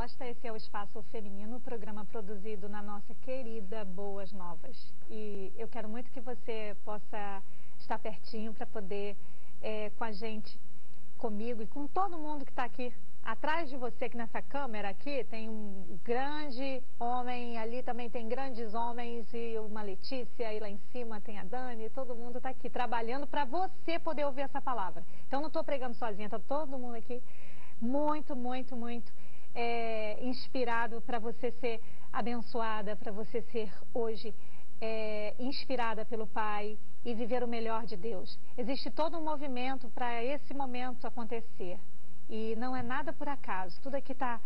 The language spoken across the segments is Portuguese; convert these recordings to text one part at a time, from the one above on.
Costa, esse é o Espaço Feminino, programa produzido na nossa querida Boas Novas. E eu quero muito que você possa estar pertinho para poder, com a gente, comigo e com todo mundo que está aqui. Atrás de você, aqui nessa câmera aqui, tem um grande homem, ali também tem grandes homens e uma Letícia, e lá em cima tem a Dani, todo mundo está aqui trabalhando para você poder ouvir essa palavra. Então não estou pregando sozinha, está todo mundo aqui muito inspirado para você ser abençoada, para você ser hoje inspirada pelo Pai e viver o melhor de Deus. Existe todo um movimento para esse momento acontecer. E não é nada por acaso, tudo aqui está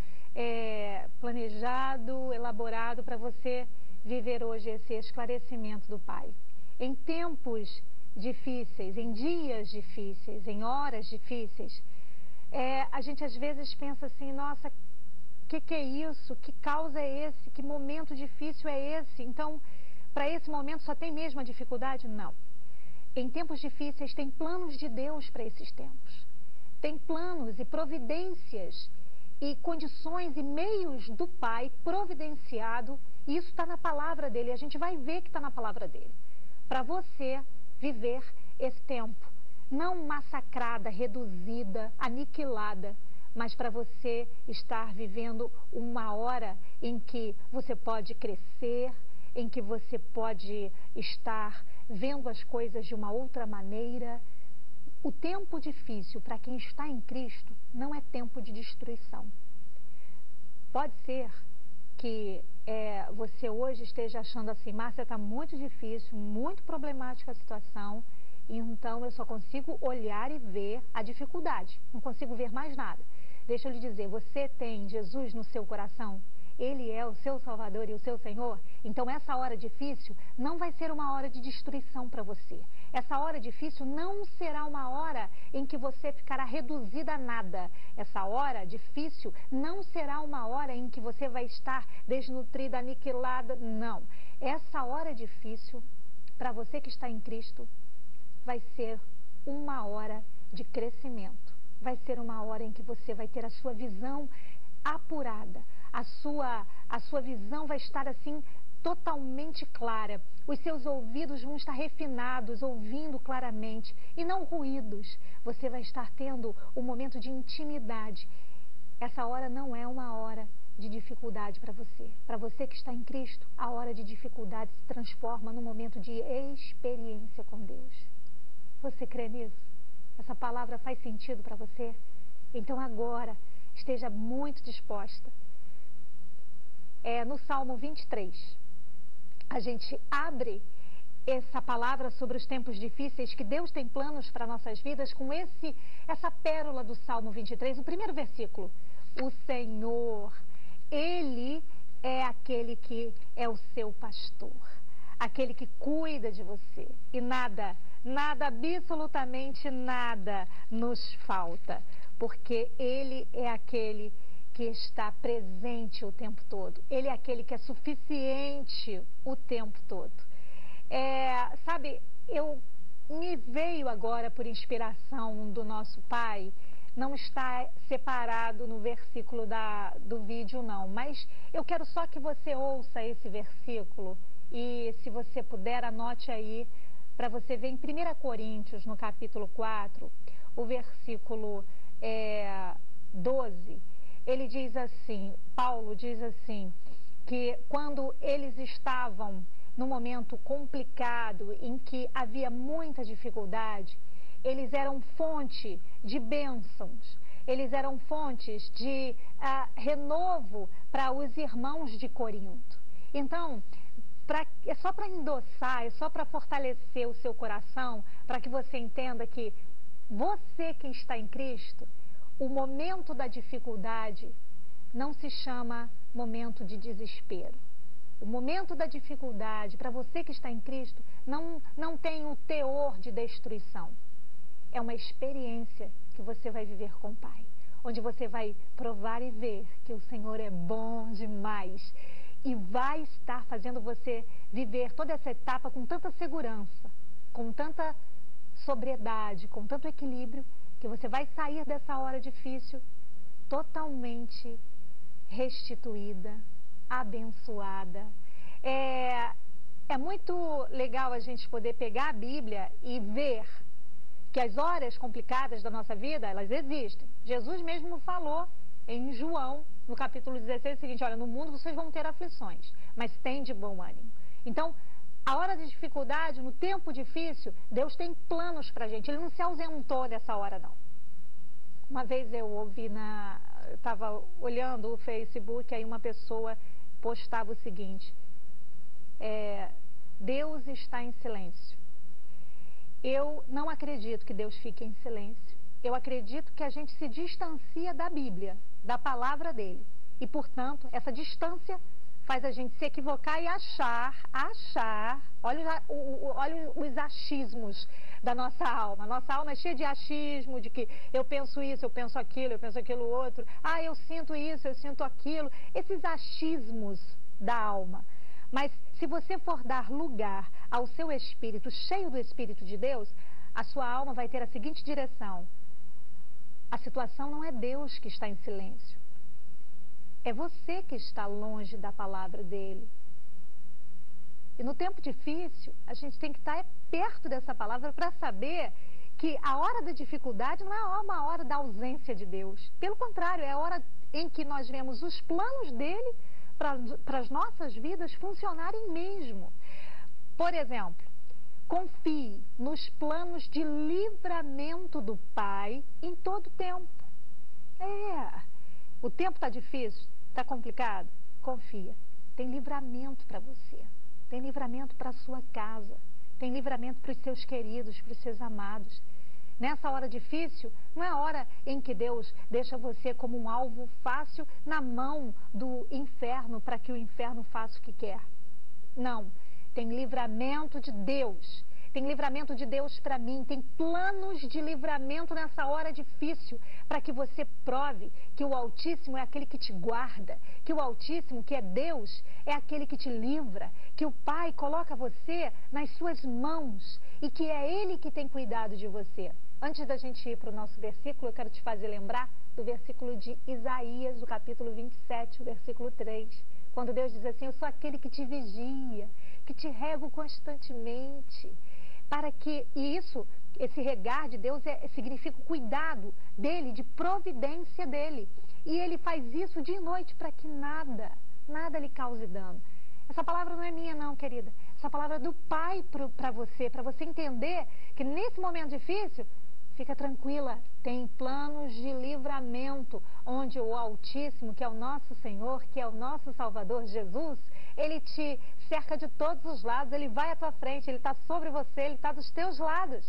planejado, elaborado para você viver hoje esse esclarecimento do Pai. Em tempos difíceis, em dias difíceis, em horas difíceis, a gente às vezes pensa assim, nossa, o que é isso? Que causa é esse? Que momento difícil é esse? Então, para esse momento só tem mesmo a dificuldade? Não. Em tempos difíceis tem planos de Deus para esses tempos. Tem planos e providências e condições e meios do Pai providenciado, e isso está na palavra dele, a gente vai ver que está na palavra dele, para você viver esse tempo, não massacrada, reduzida, aniquilada, mas para você estar vivendo uma hora em que você pode crescer, em que você pode estar vendo as coisas de uma outra maneira. O tempo difícil para quem está em Cristo não é tempo de destruição. Pode ser que você hoje esteja achando assim, Márcia, está muito difícil, muito problemática a situação, então eu só consigo olhar e ver a dificuldade, não consigo ver mais nada. Deixa eu lhe dizer, você tem Jesus no seu coração? Ele é o seu Salvador e o seu Senhor? Então essa hora difícil não vai ser uma hora de destruição para você. Essa hora difícil não será uma hora em que você ficará reduzida a nada. Essa hora difícil não será uma hora em que você vai estar desnutrida, aniquilada. Não. Essa hora difícil, para você que está em Cristo, vai ser uma hora de crescimento. Vai ser uma hora em que você vai ter a sua visão apurada. A sua visão vai estar assim totalmente clara. Os seus ouvidos vão estar refinados, ouvindo claramente e não ruídos. Você vai estar tendo um momento de intimidade. Essa hora não é uma hora de dificuldade para você. Para você que está em Cristo, a hora de dificuldade se transforma num momento de experiência com Deus. Você crê nisso? Essa palavra faz sentido para você? Então agora, esteja muito disposta. No Salmo 23, a gente abre essa palavra sobre os tempos difíceis, que Deus tem planos para nossas vidas, com essa pérola do Salmo 23, o primeiro versículo. O Senhor, Ele é aquele que é o seu pastor, aquele que cuida de você, e nada, absolutamente nada nos falta, porque Ele é aquele que está presente o tempo todo. Ele é aquele que é suficiente o tempo todo. Me veio agora por inspiração do nosso Pai, não está separado no versículo do vídeo não, mas eu quero só que você ouça esse versículo e, se você puder, anote aí, para você ver em 1 Coríntios, no capítulo 4, o versículo 12, ele diz assim, Paulo diz assim, que quando eles estavam num momento complicado, em que havia muita dificuldade, eles eram fonte de bênçãos, eles eram fontes de renovo para os irmãos de Corinto. Então, é só para endossar, é só para fortalecer o seu coração, para que você entenda que você que está em Cristo, o momento da dificuldade não se chama momento de desespero. O momento da dificuldade, para você que está em Cristo, não tem o teor de destruição. É uma experiência que você vai viver com o Pai, onde você vai provar e ver que o Senhor é bom demais e vai estar fazendo você viver toda essa etapa com tanta segurança, com tanta sobriedade, com tanto equilíbrio, que você vai sair dessa hora difícil totalmente restituída, abençoada. É muito legal a gente poder pegar a Bíblia e ver que as horas complicadas da nossa vida, elas existem. Jesus mesmo falou em João, no capítulo 16, o seguinte: olha, no mundo vocês vão ter aflições, mas tem de bom ânimo. Então, a hora de dificuldade, no tempo difícil, Deus tem planos pra gente. Ele não se ausentou nessa hora, não. Uma vez eu ouvi eu estava olhando o Facebook, aí uma pessoa postava o seguinte: Deus está em silêncio. Eu não acredito que Deus fique em silêncio. Eu acredito que a gente se distancia da Bíblia, da palavra dele. E, portanto, essa distância faz a gente se equivocar e achar, olha os achismos da nossa alma. Nossa alma é cheia de achismo, de que eu penso isso, eu penso aquilo outro. Ah, eu sinto isso, eu sinto aquilo. Esses achismos da alma. Mas se você for dar lugar ao seu espírito, cheio do Espírito de Deus, a sua alma vai ter a seguinte direção: a situação não é Deus que está em silêncio. É você que está longe da palavra dele. E no tempo difícil, a gente tem que estar perto dessa palavra para saber que a hora da dificuldade não é uma hora da ausência de Deus. Pelo contrário, é a hora em que nós vemos os planos dele para as nossas vidas funcionarem mesmo. Por exemplo, confie nos planos de livramento do Pai em todo tempo. O tempo está difícil, está complicado? Confia. Tem livramento para você. Tem livramento para a sua casa. Tem livramento para os seus queridos, para os seus amados. Nessa hora difícil, não é a hora em que Deus deixa você como um alvo fácil na mão do inferno para que o inferno faça o que quer. Não. Tem livramento de Deus. Tem livramento de Deus para mim. Tem planos de livramento nessa hora difícil para que você prove que o Altíssimo é aquele que te guarda, que o Altíssimo, que é Deus, é aquele que te livra, que o Pai coloca você nas suas mãos e que é Ele que tem cuidado de você. Antes da gente ir para o nosso versículo, eu quero te fazer lembrar do versículo de Isaías, do capítulo 27, o versículo 3, quando Deus diz assim: eu sou aquele que te vigia, que te rego constantemente, para que, e isso, esse regar de Deus significa o cuidado dele, de providência dele, e ele faz isso dia e noite para que nada lhe cause dano. Essa palavra não é minha não, querida, essa palavra é do Pai para você entender que nesse momento difícil, fica tranquila, tem planos de livramento, onde o Altíssimo, que é o nosso Senhor, que é o nosso Salvador Jesus, ele te cerca de todos os lados, ele vai à tua frente, ele está sobre você, ele está dos teus lados.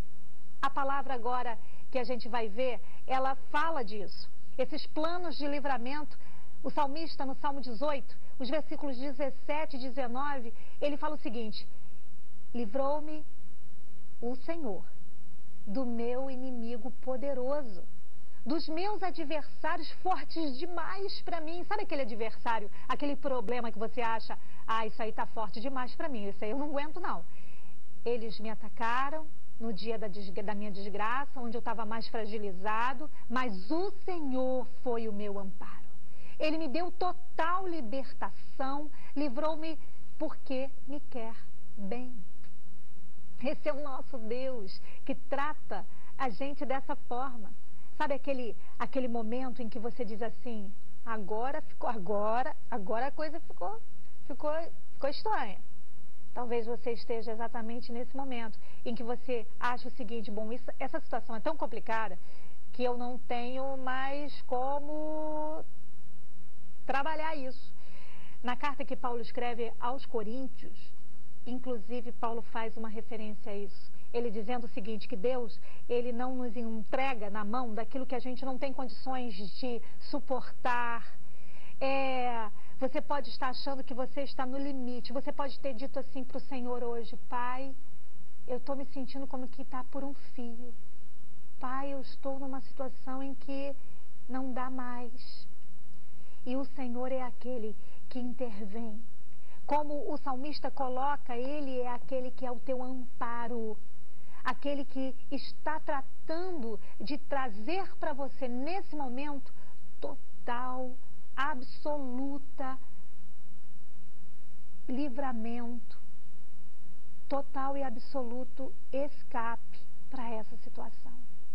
A palavra agora que a gente vai ver, ela fala disso. Esses planos de livramento, o salmista no Salmo 18, os versículos 17 e 19, ele fala o seguinte: livrou-me o Senhor do meu inimigo poderoso, dos meus adversários fortes demais para mim. Sabe aquele adversário, aquele problema que você acha, isso aí tá forte demais para mim, isso aí eu não aguento não. Eles me atacaram no dia da minha desgraça, onde eu estava mais fragilizado, mas o Senhor foi o meu amparo. Ele me deu total libertação, livrou-me porque me quer bem. Esse é o nosso Deus que trata a gente dessa forma. Sabe aquele momento em que você diz assim: agora a coisa ficou estranha. Talvez você esteja exatamente nesse momento em que você acha o seguinte: bom, essa situação é tão complicada que eu não tenho mais como trabalhar isso. Na carta que Paulo escreve aos Coríntios, inclusive Paulo faz uma referência a isso. Ele dizendo o seguinte, que Deus, ele não nos entrega na mão daquilo que a gente não tem condições de suportar. Você pode estar achando que você está no limite. Você pode ter dito assim para o Senhor hoje: Pai, eu estou me sentindo como que está por um fio. Pai, eu estou numa situação em que não dá mais. E o Senhor é aquele que intervém. Como o salmista coloca, ele é aquele que é o teu amparo. Aquele que está tratando de trazer para você, nesse momento, total absoluta livramento, total e absoluto escape para essa situação.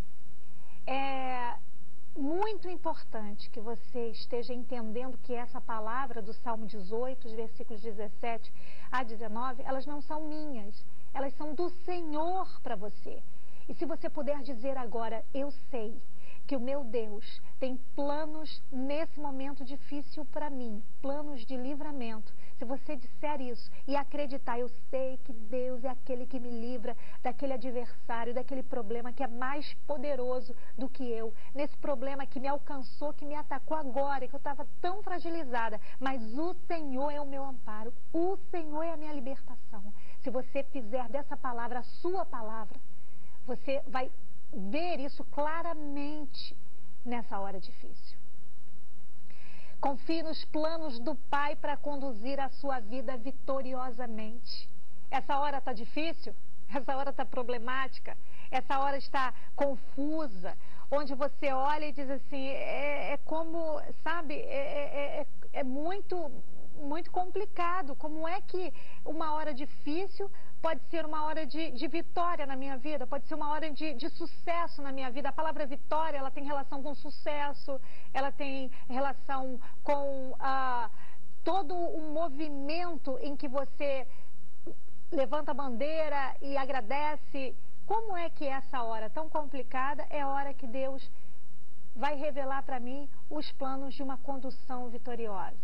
É muito importante que você esteja entendendo que essa palavra do Salmo 18, os versículos 17 a 19, elas não são minhas, elas são do Senhor para você. E se você puder dizer agora, eu sei que o meu Deus tem planos nesse momento difícil para mim, planos de livramento. Se você disser isso e acreditar, eu sei que Deus é aquele que me livra daquele adversário, daquele problema que é mais poderoso do que eu, nesse problema que me alcançou, que me atacou agora, que eu estava tão fragilizada, mas o Senhor é o meu amparo, o Senhor é a minha libertação. Se você fizer dessa palavra a sua palavra, você vai ver isso claramente nessa hora difícil. Confie nos planos do Pai para conduzir a sua vida vitoriosamente. Essa hora está difícil? Essa hora está problemática? Essa hora está confusa? Onde você olha e diz assim, é como, sabe, é muito complicado. Como é que uma hora difícil pode ser uma hora de vitória na minha vida, pode ser uma hora de sucesso na minha vida? A palavra vitória, ela tem relação com sucesso, ela tem relação com todo um movimento em que você levanta a bandeira e agradece. Como é que essa hora tão complicada é a hora que Deus vai revelar para mim os planos de uma condução vitoriosa?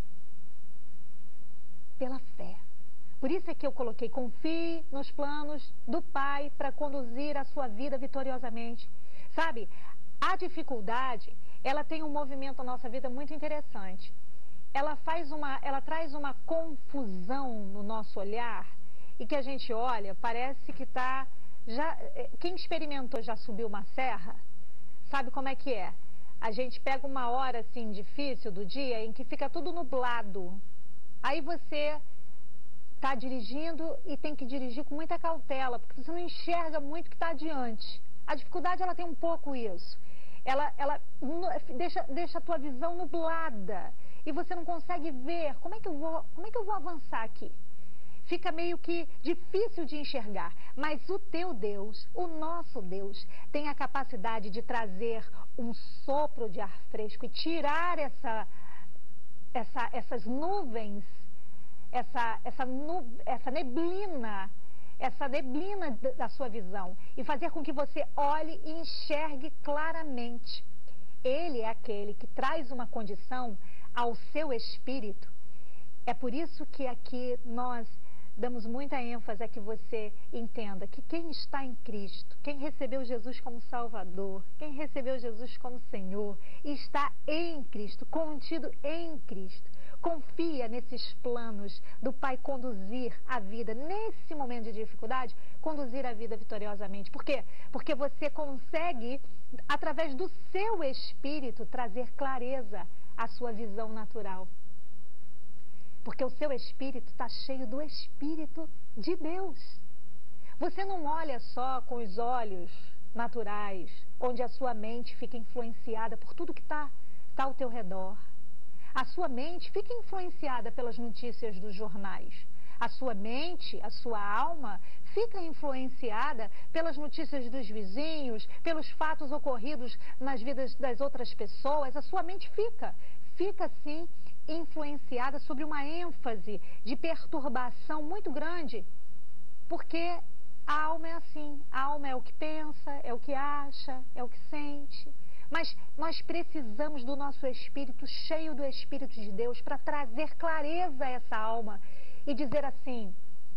Pela fé. Por isso é que eu coloquei, confie nos planos do Pai para conduzir a sua vida vitoriosamente. Sabe, a dificuldade, ela tem um movimento na nossa vida muito interessante. Ela traz uma confusão no nosso olhar e que a gente olha, parece que está... Quem experimentou já subiu uma serra, sabe como é que é? A gente pega uma hora assim difícil do dia em que fica tudo nublado. Aí você está dirigindo e tem que dirigir com muita cautela, porque você não enxerga muito o que está adiante. A dificuldade, ela tem um pouco isso. Ela deixa a tua visão nublada e você não consegue ver como é que eu vou avançar aqui. Fica meio que difícil de enxergar, mas o teu Deus, o nosso Deus, tem a capacidade de trazer um sopro de ar fresco e tirar essas nuvens, essa neblina da sua visão e fazer com que você olhe e enxergue claramente. Ele é aquele que traz uma condição ao seu espírito. É por isso que aqui nós damos muita ênfase a que você entenda que quem está em Cristo, quem recebeu Jesus como Salvador, quem recebeu Jesus como Senhor, está em Cristo, contido em Cristo. Confia nesses planos do Pai conduzir a vida, nesse momento de dificuldade, conduzir a vida vitoriosamente. Por quê? Porque você consegue, através do seu espírito, trazer clareza à sua visão natural. Porque o seu espírito está cheio do Espírito de Deus. Você não olha só com os olhos naturais, onde a sua mente fica influenciada por tudo que está ao teu redor. A sua mente fica influenciada pelas notícias dos jornais. A sua mente, a sua alma, fica influenciada pelas notícias dos vizinhos, pelos fatos ocorridos nas vidas das outras pessoas. A sua mente fica assim, influenciada sobre uma ênfase de perturbação muito grande, porque a alma é assim, a alma é o que pensa, é o que acha, é o que sente. Mas nós precisamos do nosso espírito, cheio do Espírito de Deus, para trazer clareza a essa alma e dizer assim: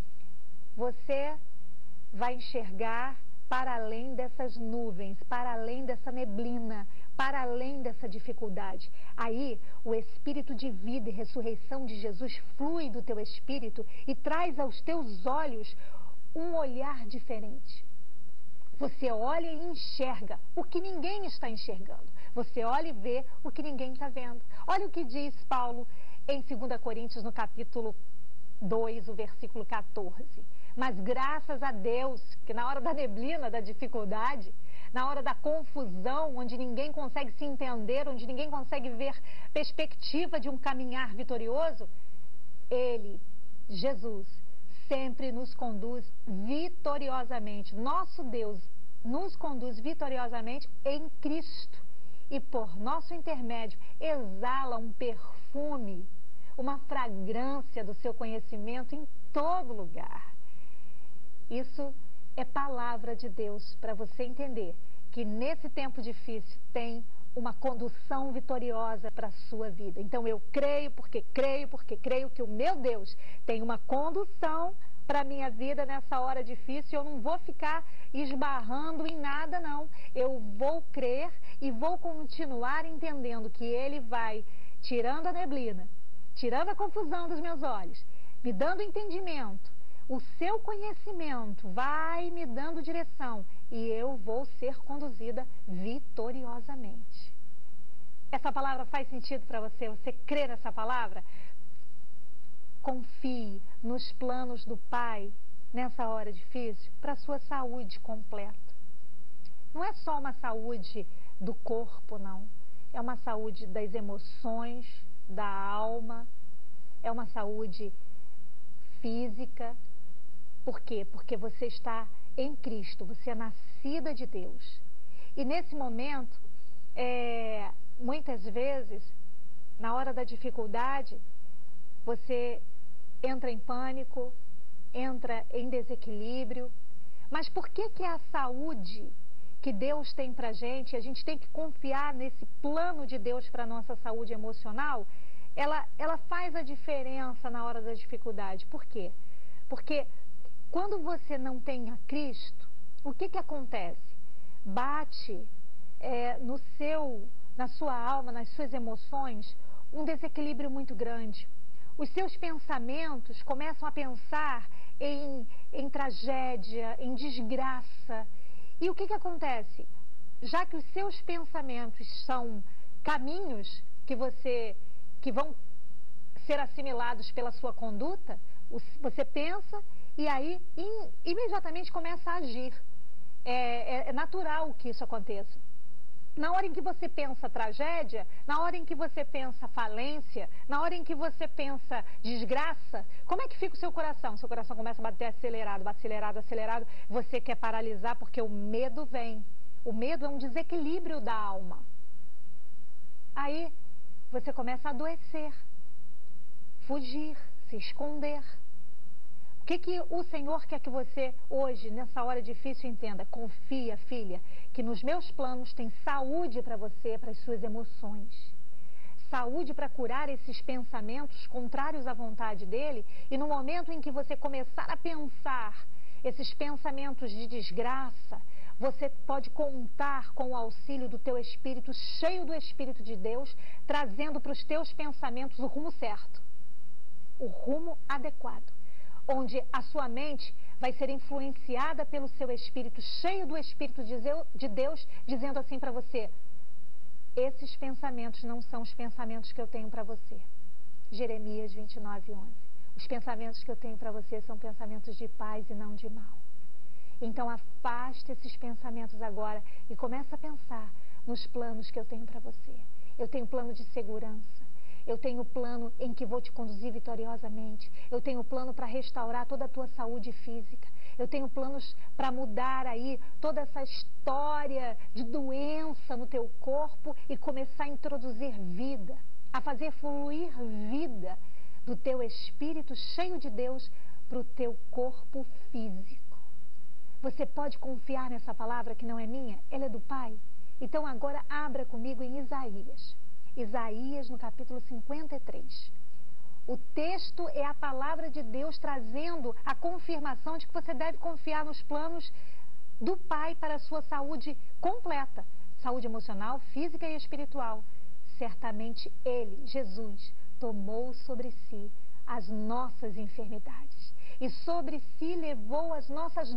você vai enxergar para além dessas nuvens, para além dessa neblina, para além dessa dificuldade. Aí o Espírito de vida e ressurreição de Jesus flui do teu espírito e traz aos teus olhos um olhar diferente. Você olha e enxerga o que ninguém está enxergando. Você olha e vê o que ninguém está vendo. Olha o que diz Paulo em 2 Coríntios, no capítulo 2, o versículo 14. Mas graças a Deus, que na hora da neblina, da dificuldade, na hora da confusão, onde ninguém consegue se entender, onde ninguém consegue ver perspectiva de um caminhar vitorioso, Ele, Jesus, sempre nos conduz vitoriosamente. Nosso Deus nos conduz vitoriosamente em Cristo e por nosso intermédio exala um perfume, uma fragrância do seu conhecimento em todo lugar. Isso é palavra de Deus para você entender que nesse tempo difícil tem uma condução vitoriosa para a sua vida. Então eu creio porque creio que o meu Deus tem uma condução para a minha vida nessa hora difícil. Eu não vou ficar esbarrando em nada, não. Eu vou crer e vou continuar entendendo que Ele vai tirando a neblina, tirando a confusão dos meus olhos, me dando entendimento. O seu conhecimento vai me dando direção e eu vou ser conduzida vitoriosamente. Essa palavra faz sentido para você? Você crê nessa palavra? Confie nos planos do Pai nessa hora difícil para a sua saúde completa. Não é só uma saúde do corpo, não. É uma saúde das emoções, da alma, é uma saúde física. Por quê? Porque você está em Cristo, você é nascida de Deus. E nesse momento, muitas vezes, na hora da dificuldade, você entra em pânico, entra em desequilíbrio. Mas por que é a saúde que Deus tem pra gente, a gente tem que confiar nesse plano de Deus para a nossa saúde emocional, ela faz a diferença na hora da dificuldade. Por quê? Porque quando você não tem a Cristo, o que acontece? Bate na sua alma, nas suas emoções, um desequilíbrio muito grande. Os seus pensamentos começam a pensar em tragédia, em desgraça. E o que acontece? Já que os seus pensamentos são caminhos que vão ser assimilados pela sua conduta, você pensa e aí imediatamente começa a agir. É natural que isso aconteça. Na hora em que você pensa tragédia, na hora em que você pensa falência, na hora em que você pensa desgraça, como é que fica o seu coração? Seu coração começa a bater acelerado, acelerado. Você quer paralisar porque o medo vem. O medo é um desequilíbrio da alma. Aí você começa a adoecer, fugir, se esconder. O que o Senhor quer que você hoje, nessa hora difícil, entenda? Confia, filha, que nos meus planos tem saúde para você, para as suas emoções. Saúde para curar esses pensamentos contrários à vontade dele. E no momento em que você começar a pensar esses pensamentos de desgraça, você pode contar com o auxílio do teu espírito, cheio do Espírito de Deus, trazendo para os teus pensamentos o rumo certo, o rumo adequado, onde a sua mente vai ser influenciada pelo seu espírito, cheio do Espírito de Deus, dizendo assim para você: esses pensamentos não são os pensamentos que eu tenho para você. Jeremias 29:11. Os pensamentos que eu tenho para você são pensamentos de paz e não de mal. Então afaste esses pensamentos agora e comece a pensar nos planos que eu tenho para você. Eu tenho plano de segurança. Eu tenho plano em que vou te conduzir vitoriosamente. Eu tenho plano para restaurar toda a tua saúde física. Eu tenho planos para mudar aí toda essa história de doença no teu corpo e começar a introduzir vida, a fazer fluir vida do teu espírito cheio de Deus para o teu corpo físico. Você pode confiar nessa palavra que não é minha? Ela é do Pai. Então agora abra comigo em Isaías. Isaías no capítulo 53. O texto é a palavra de Deus trazendo a confirmação de que você deve confiar nos planos do Pai para a sua saúde completa. Saúde emocional, física e espiritual. Certamente Ele, Jesus, tomou sobre si as nossas enfermidades. E sobre si levou as nossas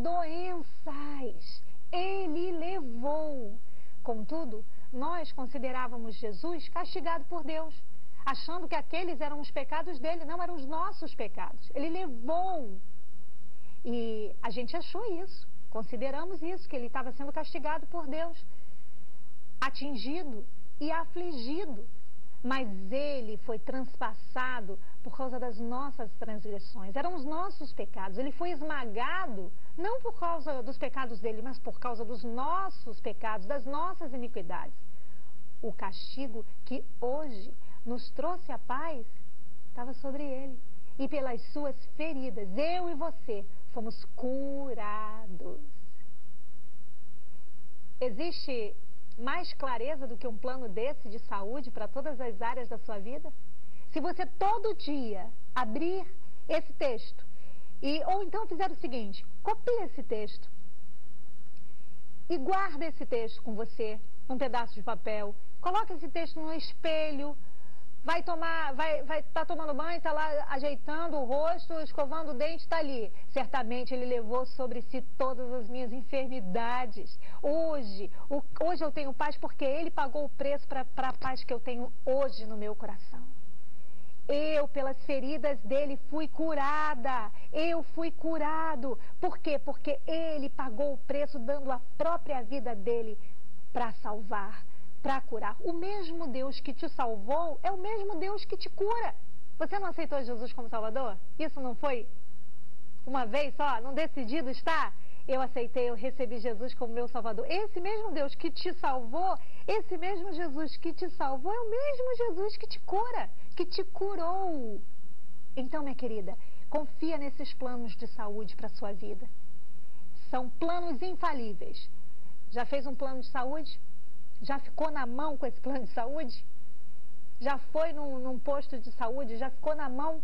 doenças. Ele levou. Contudo, nós considerávamos Jesus castigado por Deus, achando que aqueles eram os pecados dele, não eram os nossos pecados. Ele levou. E a gente achou isso, Consideramos isso, que ele estava sendo castigado por Deus, atingido e afligido. Mas ele foi transpassado por causa das nossas transgressões. Eram os nossos pecados. Ele foi esmagado, não por causa dos pecados dele, mas por causa dos nossos pecados, das nossas iniquidades. O castigo que hoje nos trouxe a paz estava sobre ele. E pelas suas feridas, eu e você fomos curados. Existe mais clareza do que um plano desse de saúde para todas as áreas da sua vida? Se você todo dia abrir esse texto, ou então fizer o seguinte, copia esse texto e guarda esse texto com você, num pedaço de papel, coloca esse texto no espelho, vai estar tomando banho, está lá ajeitando o rosto, escovando o dente, está ali. Certamente ele levou sobre si todas as minhas enfermidades. Hoje eu tenho paz porque ele pagou o preço para a paz que eu tenho hoje no meu coração. Eu, pelas feridas dele, fui curada. Eu fui curado. Por quê? Porque ele pagou o preço, dando a própria vida dele para salvar, para curar. O mesmo Deus que te salvou é o mesmo Deus que te cura. Você não aceitou Jesus como Salvador? Isso não foi uma vez só? Não decidido está? Eu aceitei, eu recebi Jesus como meu Salvador. Esse mesmo Deus que te salvou, esse mesmo Jesus que te salvou é o mesmo Jesus que te cura, que te curou. Então, minha querida, confia nesses planos de saúde para a sua vida. São planos infalíveis. Já fez um plano de saúde? Já ficou na mão com esse plano de saúde? Já foi num posto de saúde? Já ficou na mão?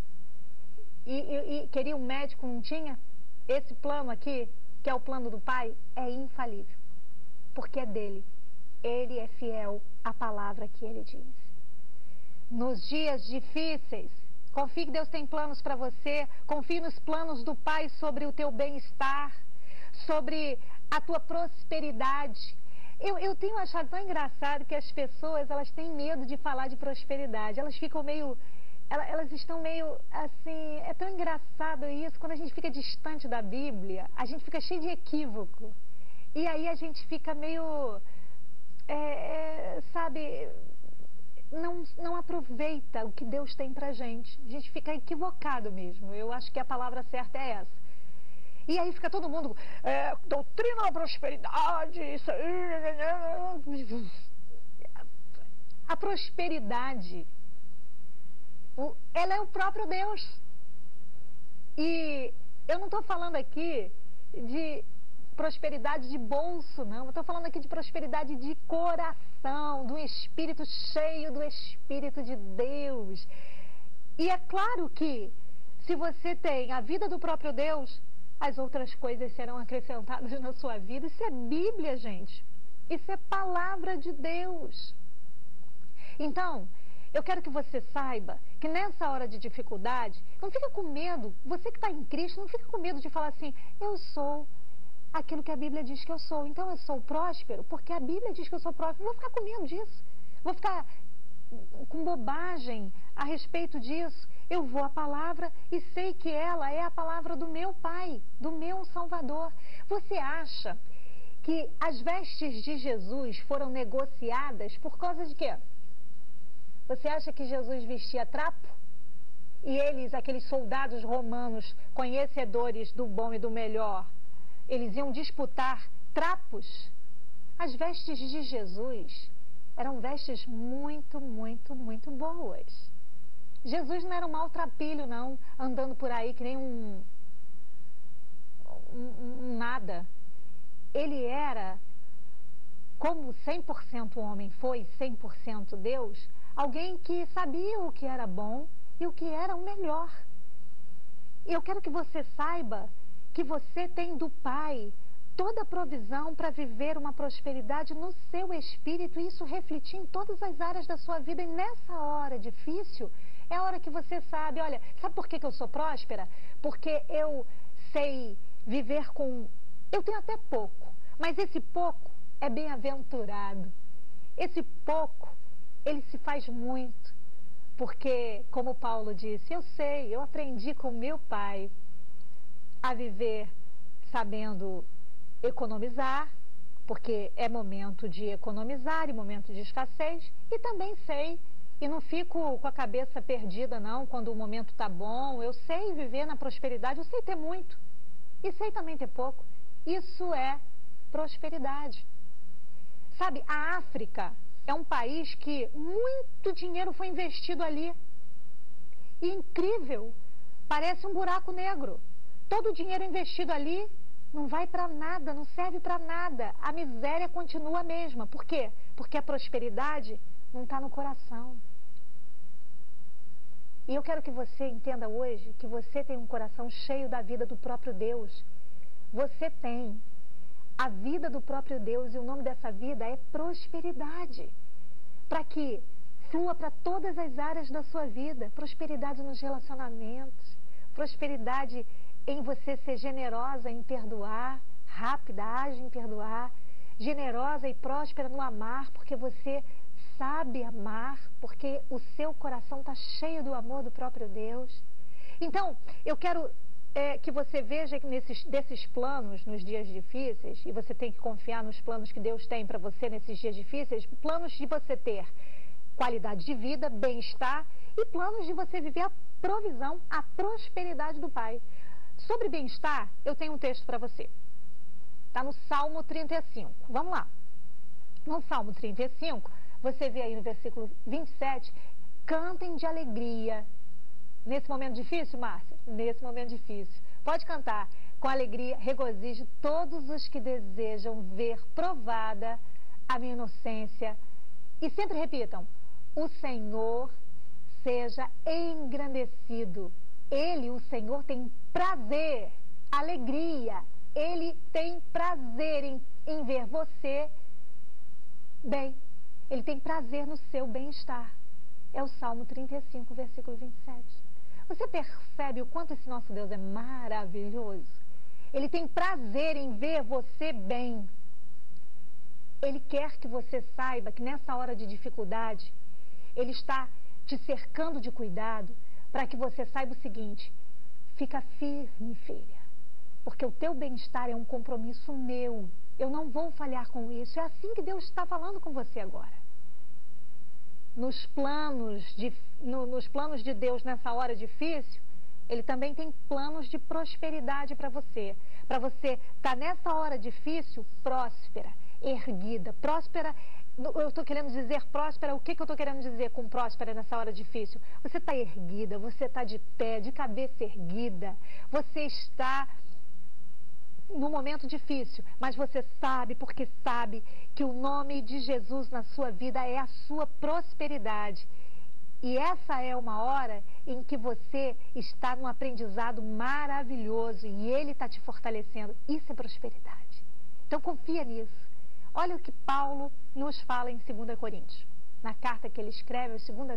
E queria um médico, não tinha? Esse plano aqui, que é o plano do Pai, é infalível. Porque é dele. Ele é fiel à palavra que ele diz. Nos dias difíceis, confie que Deus tem planos para você. Confie nos planos do Pai sobre o teu bem-estar, sobre a tua prosperidade. Eu tenho achado tão engraçado que as pessoas, elas têm medo de falar de prosperidade. Elas ficam meio... Elas estão meio assim... É tão engraçado isso. Quando a gente fica distante da Bíblia, a gente fica cheio de equívoco. E aí a gente fica meio... sabe... Não aproveita o que Deus tem pra gente. A gente fica equivocado mesmo. Eu acho que a palavra certa é essa. E aí fica todo mundo, doutrina da prosperidade, isso aí. A prosperidade, ela é o próprio Deus. E eu não estou falando aqui de prosperidade de bolso, não. Eu estou falando aqui de prosperidade de coração, do espírito cheio do Espírito de Deus. E é claro que, se você tem a vida do próprio Deus, as outras coisas serão acrescentadas na sua vida. Isso é Bíblia, gente. Isso é palavra de Deus. Então, eu quero que você saiba que nessa hora de dificuldade, não fica com medo. Você que está em Cristo, não fica com medo de falar assim, eu sou aquilo que a Bíblia diz que eu sou. Então eu sou próspero, porque a Bíblia diz que eu sou próspero. Não vou ficar com medo disso. Vou ficar com bobagem a respeito disso. Eu vou à palavra e sei que ela é a palavra do meu Pai, do meu Salvador. Você acha que as vestes de Jesus foram negociadas por causa de quê? Você acha que Jesus vestia trapo? E eles, aqueles soldados romanos, conhecedores do bom e do melhor, eles iam disputar trapos? As vestes de Jesus eram vestes muito, muito, muito boas. Jesus não era um maltrapilho, não, andando por aí que nem um nada. Ele era, como 100% homem foi, 100% Deus, alguém que sabia o que era bom e o que era o melhor. E eu quero que você saiba que você tem do Pai toda a provisão para viver uma prosperidade no seu espírito e isso refletir em todas as áreas da sua vida. E nessa hora difícil, é a hora que você sabe, olha, sabe por que eu sou próspera? Porque eu sei viver com... Eu tenho até pouco, mas esse pouco é bem-aventurado. Esse pouco, ele se faz muito. Porque, como Paulo disse, eu sei, eu aprendi com meu pai a viver sabendo economizar, porque é momento de economizar e momento de escassez, e também sei, e não fico com a cabeça perdida não, quando o momento está bom, eu sei viver na prosperidade, eu sei ter muito, e sei também ter pouco. Isso é prosperidade. Sabe, a África é um país que muito dinheiro foi investido ali. E incrível, parece um buraco negro. Todo o dinheiro investido ali não vai para nada, não serve para nada. A miséria continua a mesma. Por quê? Porque a prosperidade não está no coração. E eu quero que você entenda hoje que você tem um coração cheio da vida do próprio Deus. Você tem a vida do próprio Deus, e o nome dessa vida é prosperidade. Para que flua para todas as áreas da sua vida. Prosperidade nos relacionamentos, prosperidade em você ser generosa em perdoar, rápida, ágil em perdoar, generosa e próspera no amar, porque você sabe amar, porque o seu coração está cheio do amor do próprio Deus. Então, eu quero que você veja que desses planos nos dias difíceis, e você tem que confiar nos planos que Deus tem para você nesses dias difíceis, planos de você ter qualidade de vida, bem-estar, e planos de você viver a provisão, a prosperidade do Pai. Sobre bem-estar, eu tenho um texto para você. Está no Salmo 35. Vamos lá. No Salmo 35, você vê aí no versículo 27, cantem de alegria. Nesse momento difícil, Márcia? Nesse momento difícil. Pode cantar. Com alegria, regozijo todos os que desejam ver provada a minha inocência. E sempre repitam, o Senhor seja engrandecido. Ele, o Senhor, tem prazer, alegria. Ele tem prazer em ver você bem. Ele tem prazer no seu bem-estar. É o Salmo 35, versículo 27. Você percebe o quanto esse nosso Deus é maravilhoso? Ele tem prazer em ver você bem. Ele quer que você saiba que nessa hora de dificuldade, Ele está te cercando de cuidado para que você saiba o seguinte: fica firme, filha, porque o teu bem-estar é um compromisso meu. Eu não vou falhar com isso. É assim que Deus está falando com você agora. Nos planos de Deus nessa hora difícil, Ele também tem planos de prosperidade para você. Para você estar nessa hora difícil, próspera, erguida. Próspera, eu estou querendo dizer próspera, o que eu estou querendo dizer com próspera nessa hora difícil? Você está erguida, você está de pé, de cabeça erguida. Você está no momento difícil, mas você sabe, porque sabe que o nome de Jesus na sua vida é a sua prosperidade. E essa é uma hora em que você está num aprendizado maravilhoso e Ele está te fortalecendo. Isso é prosperidade. Então confia nisso. Olha o que Paulo nos fala em 2 Coríntios. Na carta que ele escreve,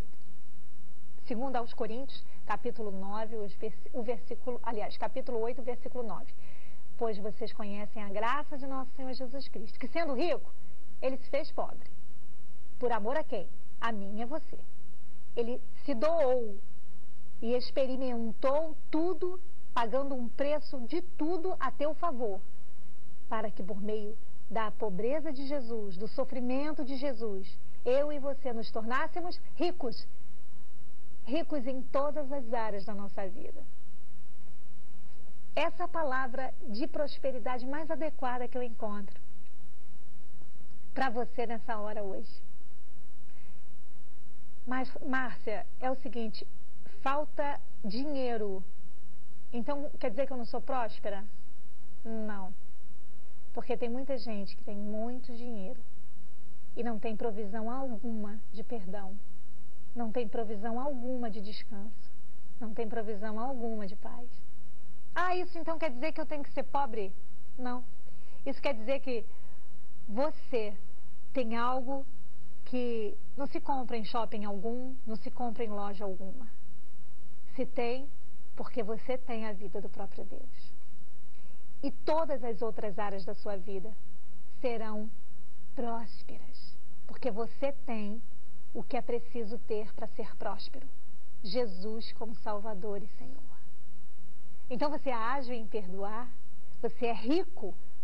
2 aos Coríntios, capítulo 9, capítulo 8, versículo 9. Pois vocês conhecem a graça de nosso Senhor Jesus Cristo, que sendo rico, Ele se fez pobre. Por amor a quem? A mim e a você. Ele se doou e experimentou tudo, pagando um preço de tudo a teu favor, para que por meio da pobreza de Jesus, do sofrimento de Jesus, eu e você nos tornássemos ricos. Ricos em todas as áreas da nossa vida. Essa é a palavra de prosperidade mais adequada que eu encontro para você nessa hora hoje. Mas, Márcia, é o seguinte, falta dinheiro. Então, quer dizer que eu não sou próspera? Não. Porque tem muita gente que tem muito dinheiro e não tem provisão alguma de perdão. Não tem provisão alguma de descanso. Não tem provisão alguma de paz. Ah, isso então quer dizer que eu tenho que ser pobre? Não. Isso quer dizer que você tem algo que não se compra em shopping algum, não se compra em loja alguma. Se tem, porque você tem a vida do próprio Deus. E todas as outras áreas da sua vida serão prósperas, porque você tem o que é preciso ter para ser próspero. Jesus como Salvador e Senhor. Então você é ágil em perdoar, você é rico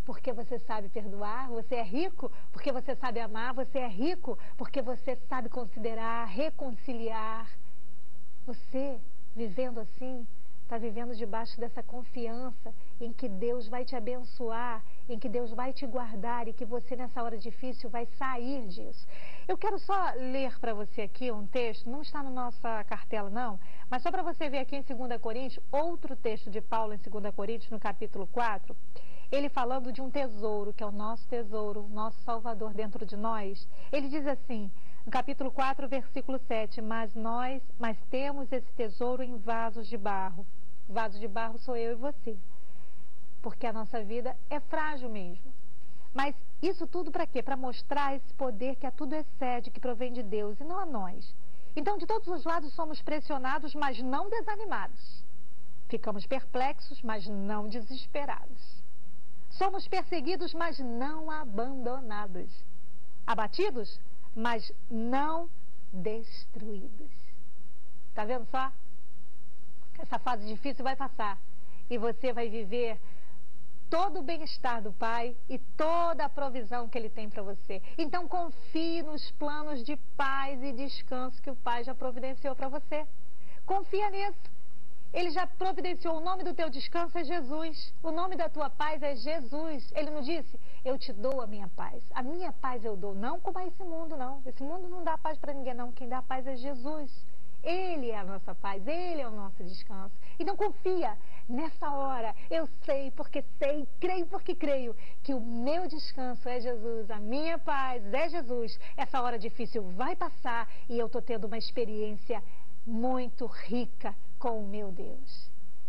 porque você sabe perdoar, você é rico porque você sabe amar, você é rico porque você sabe considerar, reconciliar. Você, vivendo assim, está vivendo debaixo dessa confiança em que Deus vai te abençoar, em que Deus vai te guardar e que você nessa hora difícil vai sair disso. Eu quero só ler para você aqui um texto, não está na nossa cartela não, mas só para você ver aqui em 2 Coríntios, outro texto de Paulo em 2 Coríntios, no capítulo 4, ele falando de um tesouro, que é o nosso tesouro, o nosso Salvador dentro de nós. Ele diz assim, no capítulo 4, versículo 7, mas temos esse tesouro em vasos de barro. Vaso de barro sou eu e você, porque a nossa vida é frágil mesmo. Mas isso tudo para quê? Para mostrar esse poder que a tudo excede, que provém de Deus e não a nós. Então, de todos os lados somos pressionados, mas não desanimados. Ficamos perplexos, mas não desesperados. Somos perseguidos, mas não abandonados. Abatidos, mas não destruídos. Tá vendo só? Essa fase difícil vai passar. E você vai viver todo o bem-estar do Pai e toda a provisão que Ele tem para você. Então confie nos planos de paz e descanso que o Pai já providenciou para você. Confia nisso. Ele já providenciou. O nome do teu descanso é Jesus. O nome da tua paz é Jesus. Ele não disse, eu te dou a minha paz. A minha paz eu dou. Não como a esse mundo, não. Esse mundo não dá paz para ninguém, não. Quem dá paz é Jesus. Ele é a nossa paz. Ele é o nosso descanso. Então confia. Nessa hora, eu sei, creio porque creio, que o meu descanso é Jesus, a minha paz é Jesus. Essa hora difícil vai passar e eu estou tendo uma experiência muito rica com o meu Deus.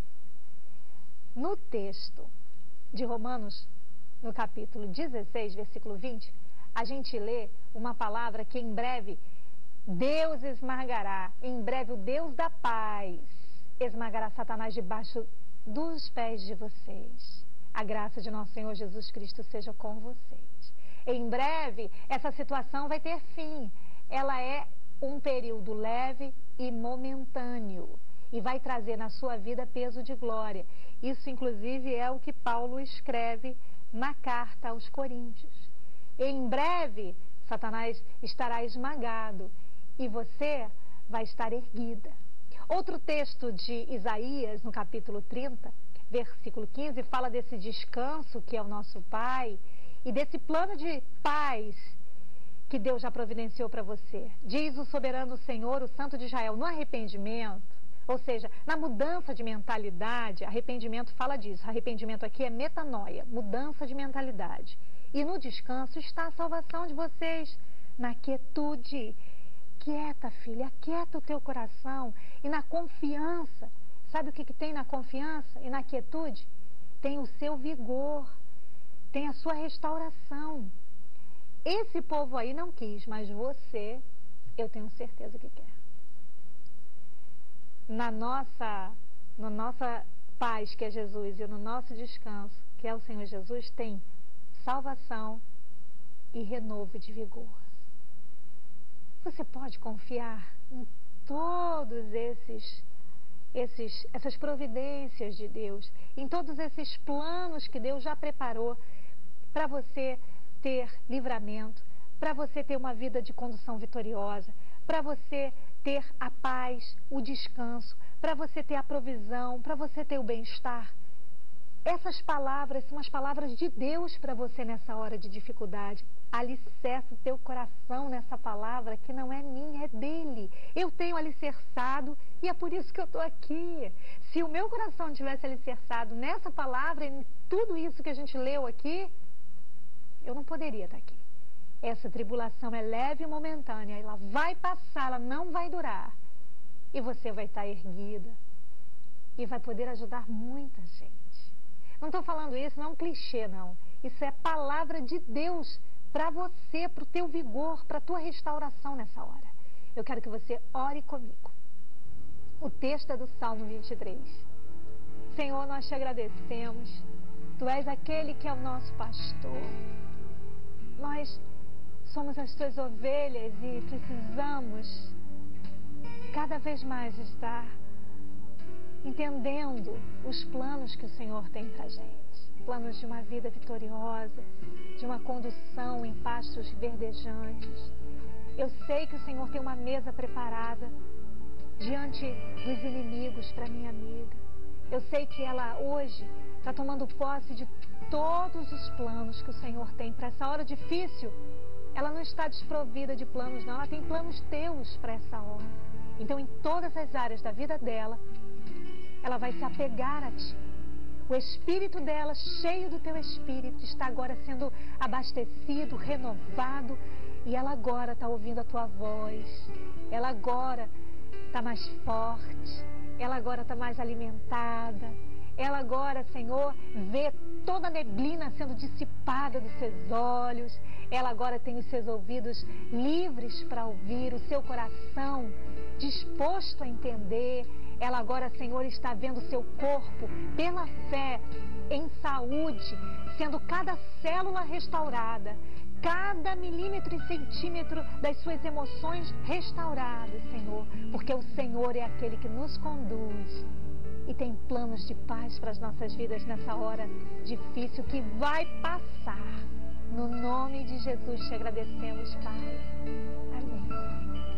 No texto de Romanos, no capítulo 16, versículo 20, a gente lê uma palavra que em breve Deus esmagará, em breve o Deus da paz esmagará Satanás debaixo dos pés de vocês. A graça de nosso Senhor Jesus Cristo seja com vocês. Em breve, essa situação vai ter fim. Ela é um período leve e momentâneo e vai trazer na sua vida peso de glória. Isso, inclusive, é o que Paulo escreve na carta aos Coríntios. Em breve, Satanás estará esmagado e você vai estar erguida. Outro texto de Isaías, no capítulo 30, versículo 15, fala desse descanso que é o nosso Pai e desse plano de paz que Deus já providenciou para você. Diz o soberano Senhor, o Santo de Israel, no arrependimento, ou seja, na mudança de mentalidade, arrependimento fala disso, arrependimento aqui é metanoia, mudança de mentalidade. E no descanso está a salvação de vocês, na quietude. Quieta, filha, aquieta o teu coração e na confiança. Sabe o que tem na confiança e na quietude? Tem o seu vigor, tem a sua restauração. Esse povo aí não quis, mas você, eu tenho certeza que quer. Na nossa paz, que é Jesus, e no nosso descanso, que é o Senhor Jesus, tem salvação e renovo de vigor. Você pode confiar em todos essas providências de Deus, em todos esses planos que Deus já preparou para você ter livramento, para você ter uma vida de condução vitoriosa, para você ter a paz, o descanso, para você ter a provisão, para você ter o bem-estar. Essas palavras são as palavras de Deus para você nessa hora de dificuldade. Alicerça o teu coração nessa palavra que não é minha, é dele. Eu tenho alicerçado e é por isso que eu estou aqui. Se o meu coração tivesse alicerçado nessa palavra e em tudo isso que a gente leu aqui, eu não poderia estar aqui. Essa tribulação é leve e momentânea, ela vai passar, ela não vai durar. E você vai estar erguida e vai poder ajudar muita gente. Não estou falando isso, não é um clichê, não. Isso é palavra de Deus para você, para o teu vigor, para a tua restauração nessa hora. Eu quero que você ore comigo. O texto é do Salmo 23. Senhor, nós te agradecemos. Tu és aquele que é o nosso pastor. Nós somos as tuas ovelhas e precisamos cada vez mais estar entendendo os planos que o Senhor tem pra gente. planos de uma vida vitoriosa, de uma condução em pastos verdejantes. Eu sei que o Senhor tem uma mesa preparada diante dos inimigos para minha amiga. Eu sei que ela hoje está tomando posse de todos os planos que o Senhor tem para essa hora difícil. Ela não está desprovida de planos, não. Ela tem planos teus para essa hora. Então, em todas as áreas da vida dela, ela vai se apegar a ti. O espírito dela, cheio do teu espírito, está agora sendo abastecido, renovado. E ela agora está ouvindo a tua voz. Ela agora está mais forte. Ela agora está mais alimentada. Ela agora, Senhor, vê toda a neblina sendo dissipada dos seus olhos. Ela agora tem os seus ouvidos livres para ouvir, o seu coração disposto a entender. Ela agora, Senhor, está vendo o seu corpo, pela fé, em saúde, sendo cada célula restaurada, cada milímetro e centímetro das suas emoções restauradas, Senhor, porque o Senhor é aquele que nos conduz e tem planos de paz para as nossas vidas nessa hora difícil que vai passar. No nome de Jesus te agradecemos, Pai. Amém.